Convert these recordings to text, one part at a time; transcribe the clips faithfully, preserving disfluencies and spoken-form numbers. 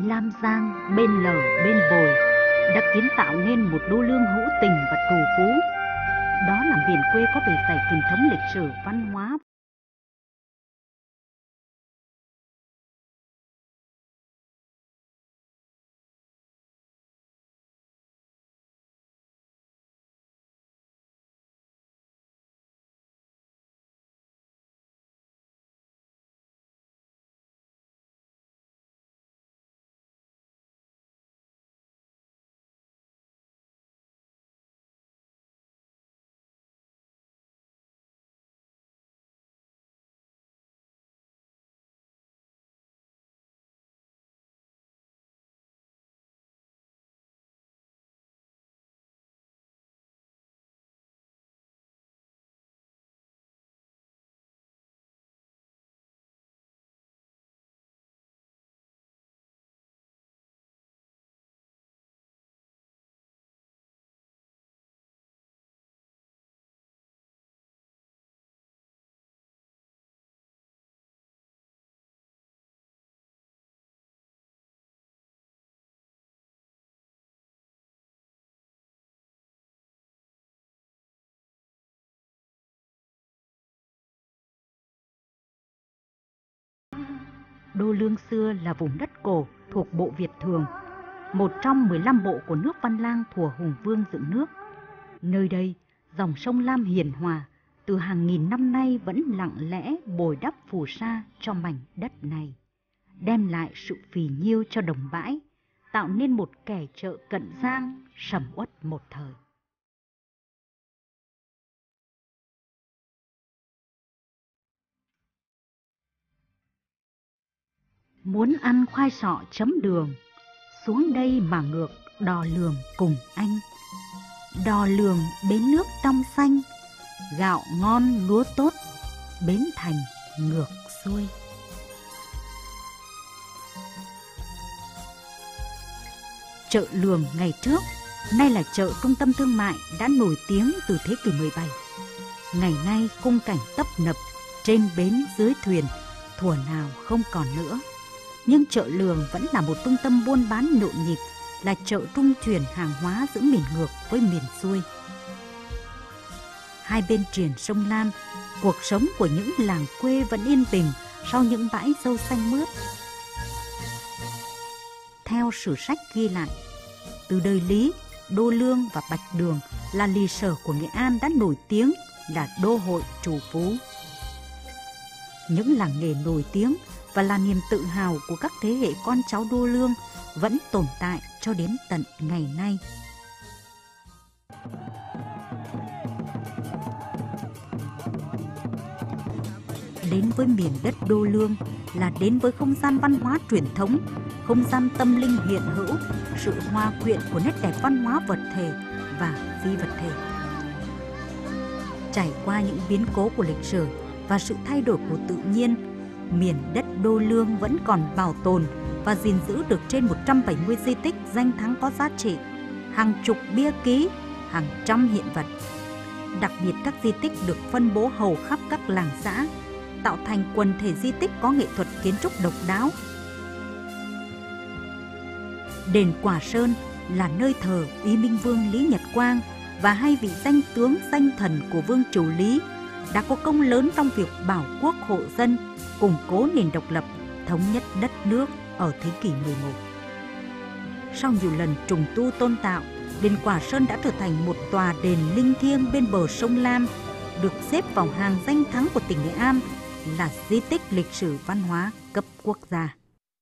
Lam Giang, bên lở bên bồi, đã kiến tạo nên một đô lương hữu tình và trù phú. Đó là miền quê có bề dày truyền thống lịch sử văn hóa. Đô lương xưa là vùng đất cổ thuộc bộ Việt Thường, một trong mười lăm bộ của nước Văn Lang thuở Hùng Vương dựng nước. Nơi đây, dòng sông Lam hiền hòa từ hàng nghìn năm nay vẫn lặng lẽ bồi đắp phù sa cho mảnh đất này, đem lại sự phì nhiêu cho đồng bãi, tạo nên một kẻ chợ Cận Giang sầm uất một thời. Muốn ăn khoai sọ chấm đường, xuống đây mà ngược Đò Lường cùng anh. Đò Lường bến nước trong xanh, gạo ngon lúa tốt, bến thành ngược xuôi. Chợ Lường ngày trước, nay là chợ trung tâm thương mại đã nổi tiếng từ thế kỷ mười bảy. Ngày nay khung cảnh tấp nập, trên bến dưới thuyền, thuở nào không còn nữa. Nhưng chợ Lường vẫn là một trung tâm buôn bán nhộn nhịp, là chợ trung chuyển hàng hóa giữa miền ngược với miền xuôi. Hai bên triền sông Lam, cuộc sống của những làng quê vẫn yên bình sau những bãi dâu xanh mướt. Theo sử sách ghi lại, từ đời Lý, Đô Lương và Bạch Đường là lì sở của Nghệ An đã nổi tiếng là đô hội trù phú. Những làng nghề nổi tiếng và là niềm tự hào của các thế hệ con cháu Đô Lương vẫn tồn tại cho đến tận ngày nay. Đến với miền đất Đô Lương là đến với không gian văn hóa truyền thống, không gian tâm linh hiện hữu, sự hòa quyện của nét đẹp văn hóa vật thể và phi vật thể. Trải qua những biến cố của lịch sử và sự thay đổi của tự nhiên, miền đất Đô Lương vẫn còn bảo tồn và gìn giữ được trên một trăm bảy mươi di tích danh thắng có giá trị, hàng chục bia ký, hàng trăm hiện vật. Đặc biệt các di tích được phân bố hầu khắp các làng xã, tạo thành quần thể di tích có nghệ thuật kiến trúc độc đáo. Đền Quả Sơn là nơi thờ Úy Minh Vương Lý Nhật Quang và hai vị danh tướng danh thần của Vương Triều Lý đã có công lớn trong việc bảo quốc hộ dân, củng cố nền độc lập, thống nhất đất nước ở thế kỷ mười một. Sau nhiều lần trùng tu tôn tạo, đền Quả Sơn đã trở thành một tòa đền linh thiêng bên bờ sông Lam, được xếp vào hàng danh thắng của tỉnh Nghệ An, là di tích lịch sử văn hóa cấp quốc gia.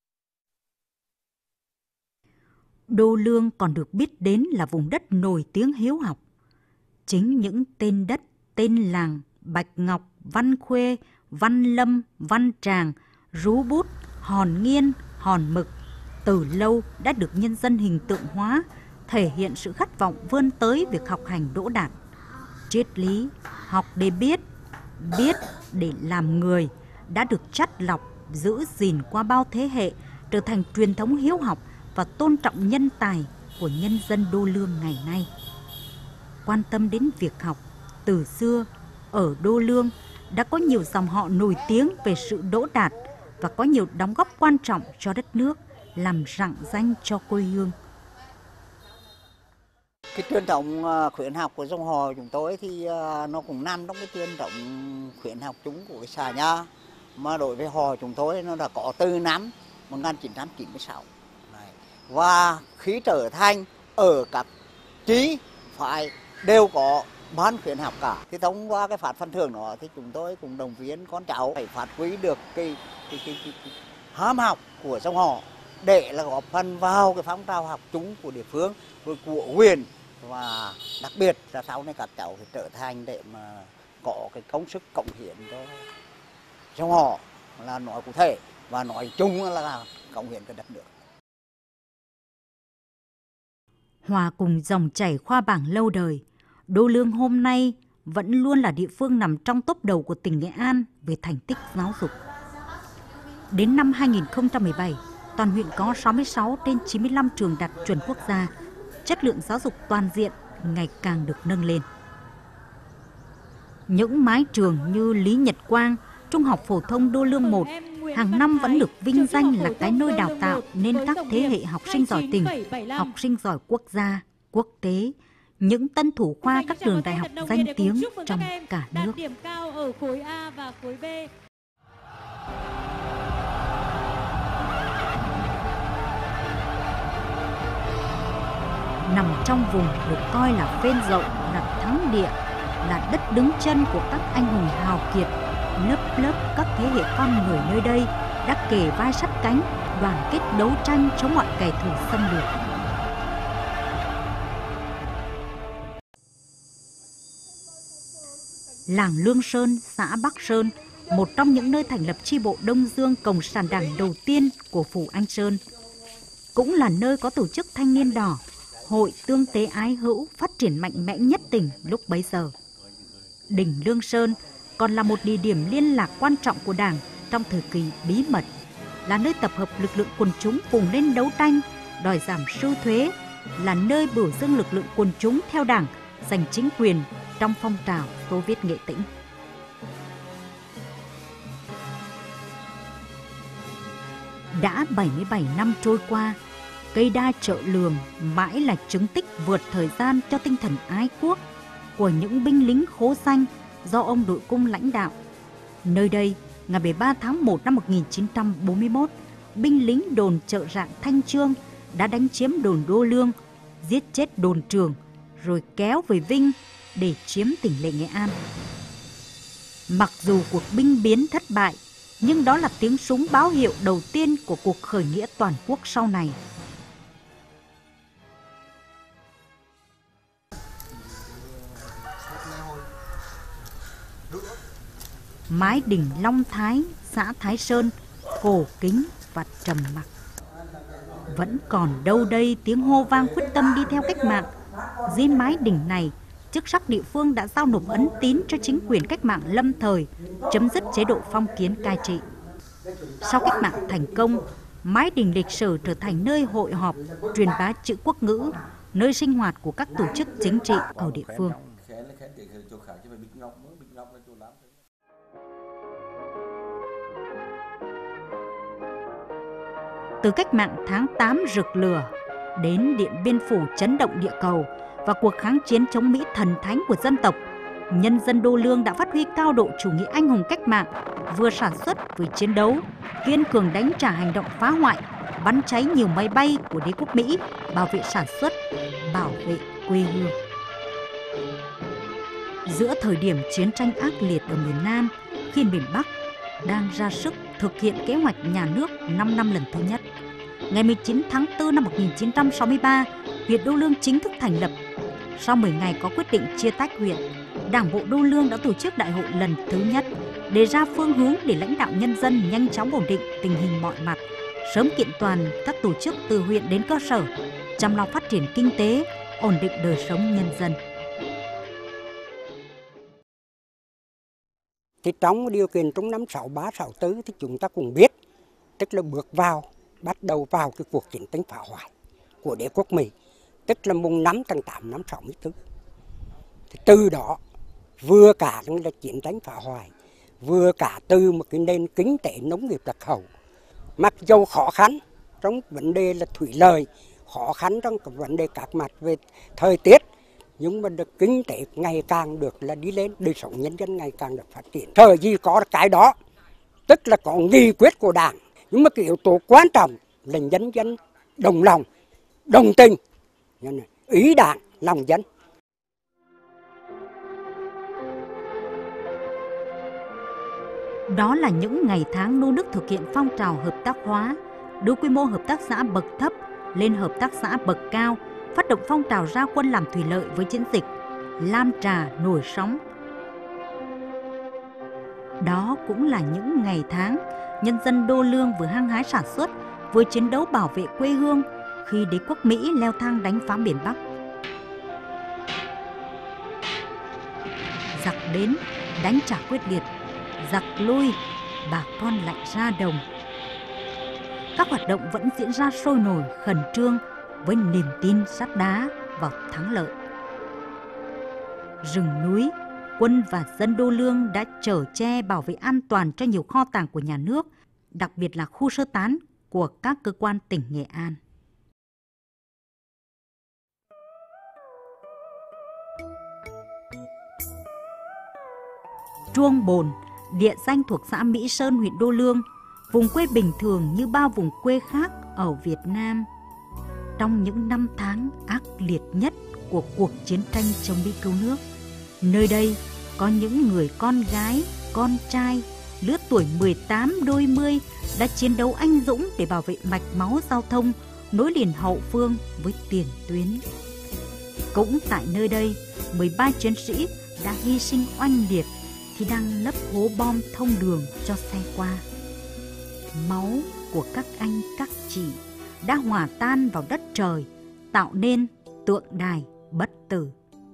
Đô Lương còn được biết đến là vùng đất nổi tiếng hiếu học. Chính những tên đất, tên làng Bạch Ngọc, Văn Khuê, Văn Lâm, Văn Tràng, Rú Bút, Hòn Nghiên, Hòn Mực từ lâu đã được nhân dân hình tượng hóa, thể hiện sự khát vọng vươn tới việc học hành đỗ đạt. Triết lý, học để biết, biết để làm người đã được chắt lọc, giữ gìn qua bao thế hệ, trở thành truyền thống hiếu học và tôn trọng nhân tài của nhân dân Đô Lương ngày nay. Quan tâm đến việc học, từ xưa ở Đô Lương đã có nhiều dòng họ nổi tiếng về sự đỗ đạt và có nhiều đóng góp quan trọng cho đất nước, làm rạng danh cho quê hương. Cái truyền thống khuyến học của dòng họ chúng tôi thì nó cũng nằm trong cái truyền thống khuyến học chúng của cái xã nhà, mà đối với họ chúng tôi nó đã có từ năm một nghìn chín trăm chín mươi sáu. Và khi trở thành ở các trí phải đều có ban khuyến học cả. Thì thông qua cái phát phần thưởng đó thì chúng tôi cũng động viên con cháu phải phát huy được cái cái cái, cái, cái ham học của dòng họ để là góp phần vào cái phong trào học chung của địa phương, của huyện, và đặc biệt là sau này các cháu phải trở thành để mà có cái công sức cộng hiến cho dòng họ, là nói cụ thể và nói chung là cộng hiến cho đất nước. Hòa cùng dòng chảy Khoa Bảng lâu đời, Đô Lương hôm nay vẫn luôn là địa phương nằm trong tốp đầu của tỉnh Nghệ An về thành tích giáo dục. Đến năm hai nghìn không trăm mười bảy, toàn huyện có sáu mươi sáu trên chín mươi lăm trường đạt chuẩn quốc gia, chất lượng giáo dục toàn diện ngày càng được nâng lên. Những mái trường như Lý Nhật Quang, Trung học phổ thông Đô Lương một hàng năm vẫn được vinh danh là cái nôi đào tạo nên các thế hệ học sinh giỏi tỉnh, học sinh giỏi quốc gia, quốc tế, những tân thủ khoa các trường đại học danh tiếng trong cả nước. Điểm cao ở khối A và khối B. Nằm trong vùng được coi là phên rộng, là thắng địa, là đất đứng chân của các anh hùng hào kiệt, lớp lớp các thế hệ con người nơi đây đã kề vai sát cánh, đoàn kết đấu tranh chống mọi kẻ thù xâm lược. Làng Lương Sơn, xã Bắc Sơn, một trong những nơi thành lập chi bộ Đông Dương Cộng sản Đảng đầu tiên của Phủ Anh Sơn, cũng là nơi có tổ chức Thanh niên đỏ, Hội Tương tế Ái Hữu phát triển mạnh mẽ nhất tỉnh lúc bấy giờ. Đỉnh Lương Sơn còn là một địa điểm liên lạc quan trọng của Đảng trong thời kỳ bí mật, là nơi tập hợp lực lượng quần chúng cùng lên đấu tranh, đòi giảm sưu thuế, là nơi biểu dương lực lượng quần chúng theo Đảng giành chính quyền trong phong trào Xô Viết Nghệ Tĩnh. Đã bảy mươi bảy năm trôi qua, cây đa chợ Lường mãi là chứng tích vượt thời gian cho tinh thần ái quốc của những binh lính khố xanh do ông đội cung lãnh đạo. Nơi đây, ngày mười ba tháng một năm một nghìn chín trăm bốn mươi mốt, binh lính đồn chợ Rạng Thanh Chương đã đánh chiếm đồn Đô Lương, giết chết đồn trưởng, rồi kéo về Vinh để chiếm tỉnh lỵ Nghệ An. Mặc dù cuộc binh biến thất bại, nhưng đó là tiếng súng báo hiệu đầu tiên của cuộc khởi nghĩa toàn quốc sau này. Mái đình Long Thái, xã Thái Sơn, cổ kính và trầm mặc. Vẫn còn đâu đây tiếng hô vang quyết tâm đi theo cách mạng. Dưới mái đình này, chức sắc địa phương đã giao nộp ấn tín cho chính quyền cách mạng lâm thời, chấm dứt chế độ phong kiến cai trị. Sau cách mạng thành công, mái đình lịch sử trở thành nơi hội họp, truyền bá chữ quốc ngữ, nơi sinh hoạt của các tổ chức chính trị ở địa phương. Từ cách mạng tháng tám rực lửa đến Điện Biên Phủ chấn động địa cầu và cuộc kháng chiến chống Mỹ thần thánh của dân tộc, nhân dân Đô Lương đã phát huy cao độ chủ nghĩa anh hùng cách mạng, vừa sản xuất vừa chiến đấu, kiên cường đánh trả hành động phá hoại, bắn cháy nhiều máy bay của đế quốc Mỹ, bảo vệ sản xuất, bảo vệ quê hương. Giữa thời điểm chiến tranh ác liệt ở miền Nam, khi miền Bắc đang ra sức thực hiện kế hoạch nhà nước năm năm lần thứ nhất, ngày mười chín tháng tư năm một nghìn chín trăm sáu mươi ba, huyện Đô Lương chính thức thành lập. Sau mười ngày có quyết định chia tách huyện, Đảng bộ Đô Lương đã tổ chức đại hội lần thứ nhất, đề ra phương hướng để lãnh đạo nhân dân nhanh chóng ổn định tình hình mọi mặt, sớm kiện toàn các tổ chức từ huyện đến cơ sở, chăm lo phát triển kinh tế, ổn định đời sống nhân dân. Thì trong điều kiện trong năm sáu ba sáu tư thì chúng ta cũng biết, tức là bước vào, bắt đầu vào cái cuộc chiến tranh phá hoại của đế quốc Mỹ, tức là mùng năm tháng tám năm sáu mươi tư. Thì từ đó vừa cả là chiến tranh phá hoại, vừa cả từ một cái nền kinh tế nông nghiệp đặc hậu, mặc dù khó khăn trong vấn đề là thủy lợi, khó khăn trong vấn đề các mặt về thời tiết, nhưng mà được kinh tế ngày càng được là đi lên, đời sống nhân dân ngày càng được phát triển. Thời gì có cái đó, tức là có nghị quyết của Đảng, nhưng mà cái yếu tố quan trọng là nhân dân đồng lòng, đồng tình, ý Đảng, lòng dân. Đó là những ngày tháng nô nước thực hiện phong trào hợp tác hóa, đưa quy mô hợp tác xã bậc thấp lên hợp tác xã bậc cao, phát động phong trào ra quân làm thủy lợi với chiến dịch Lam Trà nổi sóng. Đó cũng là những ngày tháng nhân dân Đô Lương vừa hăng hái sản xuất, vừa chiến đấu bảo vệ quê hương khi đế quốc Mỹ leo thang đánh phá miền Bắc. Giặc đến, đánh trả quyết liệt, giặc lui, bà con lại ra đồng. Các hoạt động vẫn diễn ra sôi nổi, khẩn trương với niềm tin sắt đá vào thắng lợi. Rừng núi, quân và dân Đô Lương đã chở che bảo vệ an toàn cho nhiều kho tàng của nhà nước, đặc biệt là khu sơ tán của các cơ quan tỉnh Nghệ An. Truông Bồn, địa danh thuộc xã Mỹ Sơn, huyện Đô Lương, vùng quê bình thường như bao vùng quê khác ở Việt Nam. Trong những năm tháng ác liệt nhất của cuộc chiến tranh chống Mỹ cứu nước, nơi đây có những người con gái, con trai lứa tuổi mười tám đôi mươi đã chiến đấu anh dũng để bảo vệ mạch máu giao thông nối liền hậu phương với tiền tuyến. Cũng tại nơi đây, mười ba chiến sĩ đã hy sinh oanh liệt khi đang lấp hố bom thông đường cho xe qua. Máu của các anh các chị đã hòa tan vào đất trời, tạo nên tượng đài bất tử.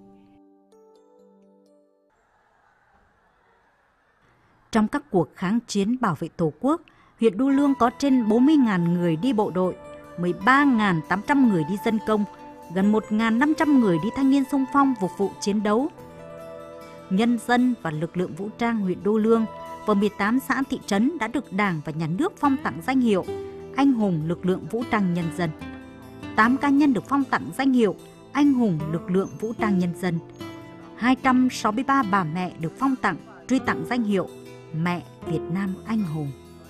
Trong các cuộc kháng chiến bảo vệ Tổ quốc, huyện Đô Lương có trên bốn mươi nghìn người đi bộ đội, mười ba nghìn tám trăm người đi dân công, gần một nghìn năm trăm người đi thanh niên xung phong phục vụ chiến đấu. Nhân dân và lực lượng vũ trang huyện Đô Lương và mười tám xã thị trấn đã được Đảng và Nhà nước phong tặng danh hiệu Anh hùng lực lượng vũ trang nhân dân. tám cá nhân được phong tặng danh hiệu Anh hùng lực lượng vũ trang nhân dân. hai trăm sáu mươi ba bà mẹ được phong tặng, truy tặng danh hiệu Mẹ Việt Nam anh hùng.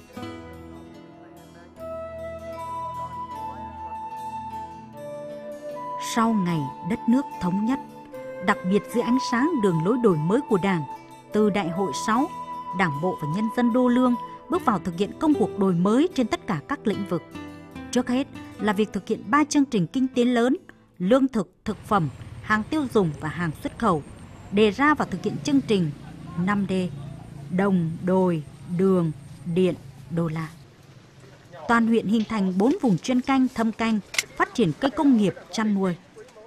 Sau ngày đất nước thống nhất, đặc biệt dưới ánh sáng đường lối đổi mới của Đảng, từ Đại hội sáu, Đảng bộ và nhân dân Đô Lương bước vào thực hiện công cuộc đổi mới trên tất cả các lĩnh vực. Trước hết là việc thực hiện ba chương trình kinh tế lớn: lương thực, thực phẩm, hàng tiêu dùng và hàng xuất khẩu, đề ra và thực hiện chương trình năm D: đồng, đồi, đường, điện, đô la. Toàn huyện hình thành bốn vùng chuyên canh, thâm canh, phát triển cây công nghiệp, chăn nuôi.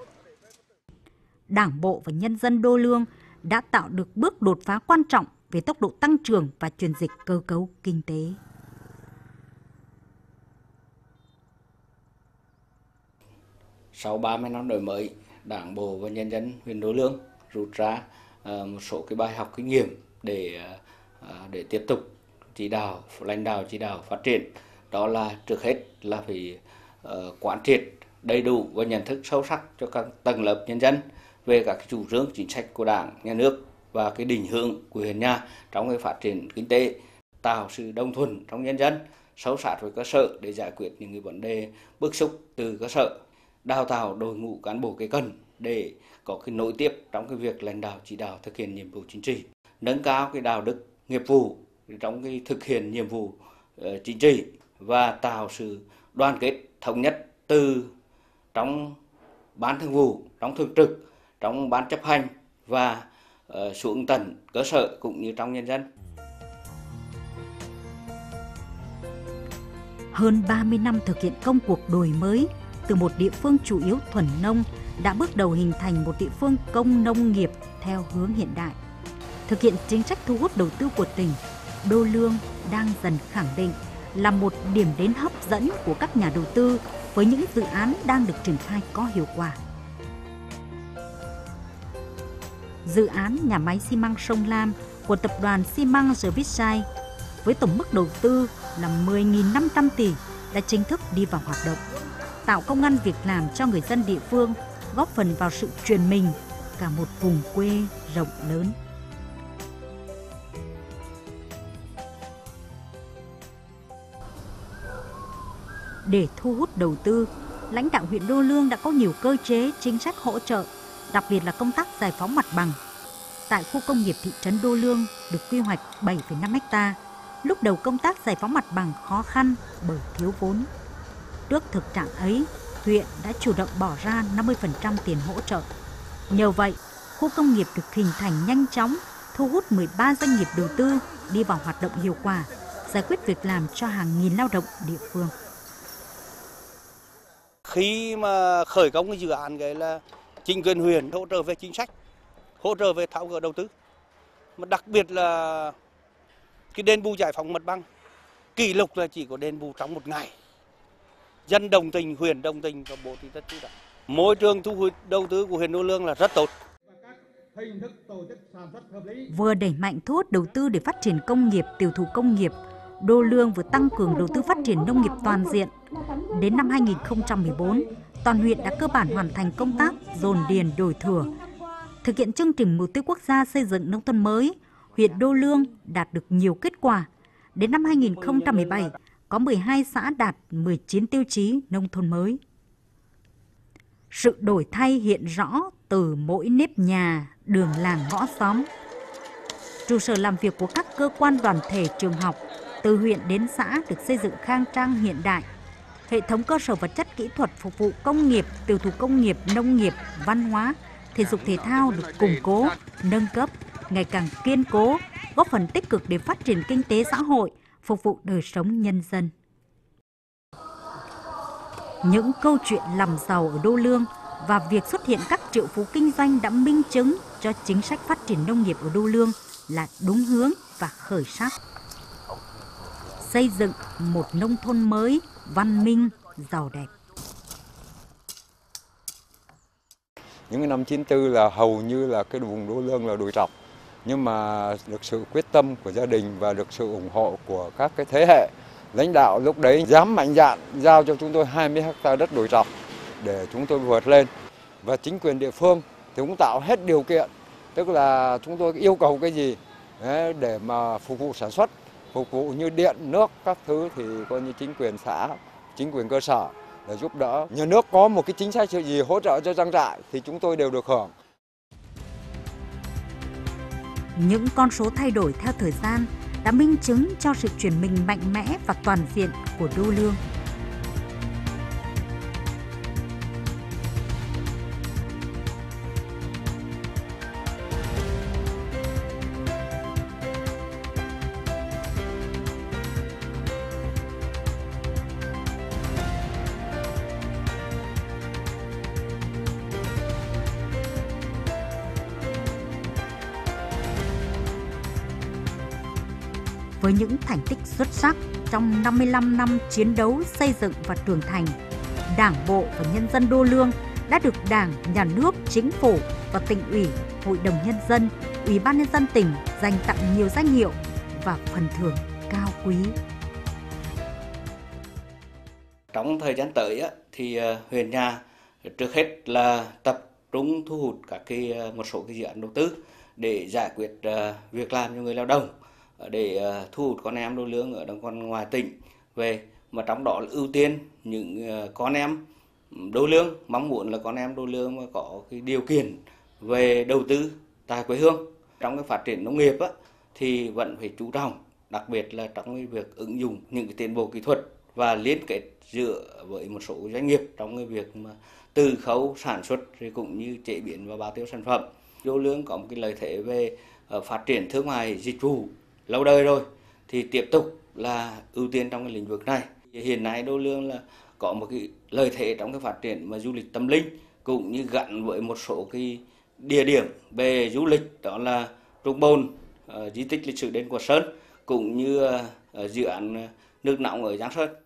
Đảng bộ và nhân dân Đô Lương đã tạo được bước đột phá quan trọng về tốc độ tăng trưởng và chuyển dịch cơ cấu kinh tế. Sau ba mươi năm đổi mới, Đảng bộ và nhân dân huyện Đô Lương rút ra uh, một số cái bài học kinh nghiệm để uh, để tiếp tục chỉ đạo, lãnh đạo chỉ đạo phát triển. Đó là trước hết là phải uh, quán triệt đầy đủ và nhận thức sâu sắc cho các tầng lớp nhân dân về các chủ trương chính sách của Đảng, Nhà nước và cái định hướng của huyện nhà trong cái phát triển kinh tế, tạo sự đồng thuận trong nhân dân, sâu sát với cơ sở để giải quyết những cái vấn đề bức xúc từ cơ sở, đào tạo đội ngũ cán bộ kế cận để có cái nối tiếp trong cái việc lãnh đạo chỉ đạo thực hiện nhiệm vụ chính trị, nâng cao cái đạo đức nghiệp vụ trong cái thực hiện nhiệm vụ uh, chính trị và tạo sự đoàn kết thống nhất từ trong ban thường vụ, trong thường trực, trong ban chấp hành và uh, xuống tận cơ sở cũng như trong nhân dân. Hơn ba mươi năm thực hiện công cuộc đổi mới, từ một địa phương chủ yếu thuần nông đã bước đầu hình thành một địa phương công nông nghiệp theo hướng hiện đại. Thực hiện chính sách thu hút đầu tư của tỉnh, Đô Lương đang dần khẳng định là một điểm đến hấp dẫn của các nhà đầu tư với những dự án đang được triển khai có hiệu quả. Dự án nhà máy xi măng Sông Lam của tập đoàn xi măng Servicai với tổng mức đầu tư là mười nghìn năm trăm tỷ đã chính thức đi vào hoạt động, tạo công ăn việc làm cho người dân địa phương, góp phần vào sự chuyển mình cả một vùng quê rộng lớn. Để thu hút đầu tư, lãnh đạo huyện Đô Lương đã có nhiều cơ chế chính sách hỗ trợ, đặc biệt là công tác giải phóng mặt bằng. Tại khu công nghiệp thị trấn Đô Lương được quy hoạch bảy phẩy năm héc ta, lúc đầu công tác giải phóng mặt bằng khó khăn bởi thiếu vốn. Trước thực trạng ấy, huyện đã chủ động bỏ ra năm mươi phần trăm tiền hỗ trợ. Nhờ vậy, khu công nghiệp được hình thành nhanh chóng, thu hút mười ba doanh nghiệp đầu tư đi vào hoạt động hiệu quả, giải quyết việc làm cho hàng nghìn lao động địa phương. Khi mà khởi công cái dự án cái là chính quyền huyện hỗ trợ về chính sách, hỗ trợ về tháo gỡ đầu tư, mà đặc biệt là cái đền bù giải phóng mặt bằng, kỷ lục là chỉ có đền bù trong một ngày. Dân đồng tình, huyện đồng tình và bộ thì rất chú trọng. Môi trường thu hút đầu tư của huyện Đô Lương là rất tốt. Vừa đẩy mạnh thu hút đầu tư để phát triển công nghiệp, tiêu thụ công nghiệp, Đô Lương vừa tăng cường đầu tư phát triển nông nghiệp toàn diện. Đến năm hai nghìn không trăm mười bốn, toàn huyện đã cơ bản hoàn thành công tác dồn điền đổi thửa. Thực hiện chương trình mục tiêu quốc gia xây dựng nông thôn mới, huyện Đô Lương đạt được nhiều kết quả. Đến năm hai nghìn không trăm mười bảy, có mười hai xã đạt mười chín tiêu chí nông thôn mới. Sự đổi thay hiện rõ từ mỗi nếp nhà, đường làng ngõ xóm. Trụ sở làm việc của các cơ quan đoàn thể trường học, từ huyện đến xã được xây dựng khang trang hiện đại. Hệ thống cơ sở vật chất kỹ thuật phục vụ công nghiệp, tiêu thụ công nghiệp, nông nghiệp, văn hóa, thể dục thể thao được củng cố, nâng cấp, ngày càng kiên cố, góp phần tích cực để phát triển kinh tế xã hội, phục vụ đời sống nhân dân. Những câu chuyện làm giàu ở Đô Lương và việc xuất hiện các triệu phú kinh doanh đã minh chứng cho chính sách phát triển nông nghiệp ở Đô Lương là đúng hướng và khởi sắc. Xây dựng một nông thôn mới, văn minh, giàu đẹp. Những cái năm chín tư là hầu như là cái vùng Đô Lương là đồi trọc, nhưng mà được sự quyết tâm của gia đình và được sự ủng hộ của các cái thế hệ lãnh đạo lúc đấy dám mạnh dạn giao cho chúng tôi hai mươi héc ta đất đồi trọc để chúng tôi vượt lên. Và chính quyền địa phương thì cũng tạo hết điều kiện, tức là chúng tôi yêu cầu cái gì để mà phục vụ sản xuất, phục vụ như điện, nước, các thứ thì coi như chính quyền xã, chính quyền cơ sở để giúp đỡ. Nhà nước có một cái chính sách gì hỗ trợ cho trang trại thì chúng tôi đều được hưởng. Những con số thay đổi theo thời gian đã minh chứng cho sự chuyển mình mạnh mẽ và toàn diện của Đô Lương. Với những thành tích xuất sắc trong năm mươi lăm năm chiến đấu xây dựng và trưởng thành, Đảng bộ và nhân dân Đô Lương đã được Đảng, Nhà nước, Chính phủ và Tỉnh ủy, Hội đồng Nhân dân, Ủy ban Nhân dân tỉnh dành tặng nhiều danh hiệu và phần thưởng cao quý. Trong thời gian tới thì huyện nhà trước hết là tập trung thu hút các cái một số cái dự án đầu tư để giải quyết việc làm cho người lao động, để thu hút con em Đô Lương ở đồng con ngoài tỉnh về, mà trong đó là ưu tiên những con em Đô Lương, mong muốn là con em Đô Lương mà có cái điều kiện về đầu tư tại quê hương. Trong cái phát triển nông nghiệp á, thì vẫn phải chú trọng, đặc biệt là trong cái việc ứng dụng những cái tiến bộ kỹ thuật và liên kết giữa với một số doanh nghiệp trong cái việc mà từ khâu sản xuất rồi cũng như chế biến và bao tiêu sản phẩm. Đô Lương có một cái lợi thế về phát triển thương mại dịch vụ lâu đời rồi, thì tiếp tục là ưu tiên trong cái lĩnh vực này. Hiện nay Đô Lương là có một cái lợi thế trong cái phát triển mà du lịch tâm linh, cũng như gắn với một số cái địa điểm về du lịch, đó là Trúc Bồn, uh, di tích lịch sử đền Quả Sơn, cũng như uh, dự án nước nóng ở Giang Sơn.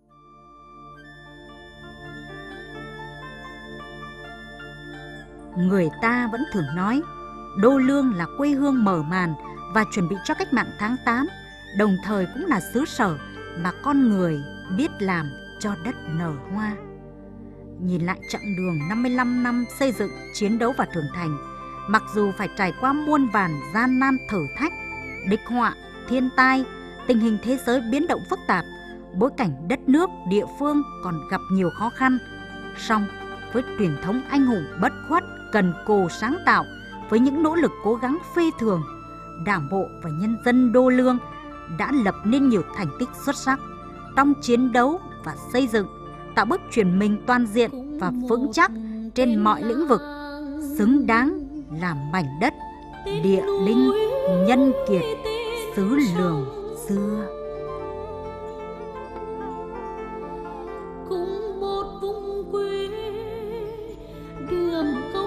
Người ta vẫn thường nói Đô Lương là quê hương mở màn và chuẩn bị cho cách mạng tháng tám, đồng thời cũng là xứ sở mà con người biết làm cho đất nở hoa. Nhìn lại chặng đường năm mươi lăm năm xây dựng, chiến đấu và trưởng thành, mặc dù phải trải qua muôn vàn gian nan thử thách, địch họa, thiên tai, tình hình thế giới biến động phức tạp, bối cảnh đất nước, địa phương còn gặp nhiều khó khăn, song với truyền thống anh hùng bất khuất, cần cù sáng tạo, với những nỗ lực cố gắng phi thường, Đảng bộ và nhân dân Đô Lương đã lập nên nhiều thành tích xuất sắc trong chiến đấu và xây dựng, tạo bước chuyển mình toàn diện và vững chắc trên mọi lĩnh vực, xứng đáng làm mảnh đất địa linh nhân kiệt xứ Lường xưa. Cùng một vùng quê đường